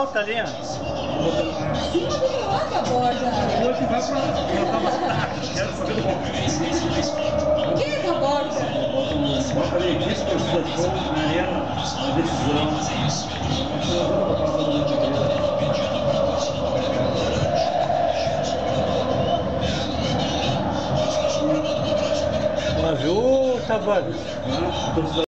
alta ali, ó. Acima do minhoca a borda. Hoje vai pra... Quero saber do bom. O que é essa borda? Bota ali 15 pessoas, show na arena, na decisão. Mas, ô, Tavares,